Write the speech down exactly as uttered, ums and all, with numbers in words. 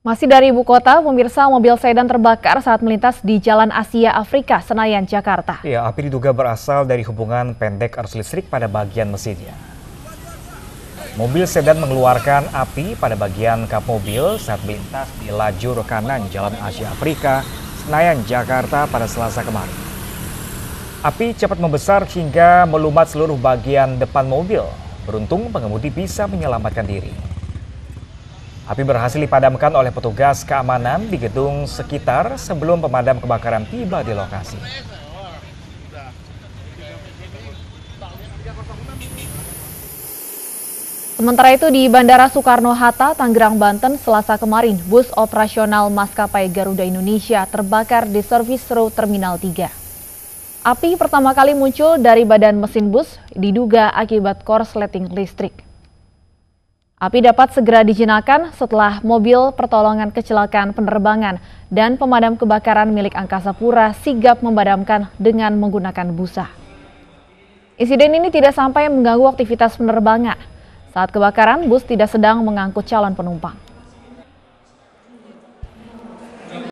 Masih dari ibu kota, pemirsa, mobil sedan terbakar saat melintas di Jalan Asia Afrika, Senayan, Jakarta. Ya, api diduga berasal dari hubungan pendek arus listrik pada bagian mesinnya. Mobil sedan mengeluarkan api pada bagian kap mobil saat melintas di lajur kanan Jalan Asia Afrika, Senayan, Jakarta pada Selasa kemarin. Api cepat membesar hingga melumat seluruh bagian depan mobil. Beruntung pengemudi bisa menyelamatkan diri. Api berhasil dipadamkan oleh petugas keamanan di gedung sekitar sebelum pemadam kebakaran tiba di lokasi. Sementara itu di Bandara Soekarno-Hatta, Tangerang, Banten, Selasa kemarin, bus operasional maskapai Garuda Indonesia terbakar di servis road Terminal tiga. Api pertama kali muncul dari badan mesin bus, diduga akibat korsleting listrik. Api dapat segera dijinakan setelah mobil pertolongan kecelakaan penerbangan dan pemadam kebakaran milik Angkasa Pura sigap memadamkan dengan menggunakan busa. Insiden ini tidak sampai mengganggu aktivitas penerbangan. Saat kebakaran, bus tidak sedang mengangkut calon penumpang.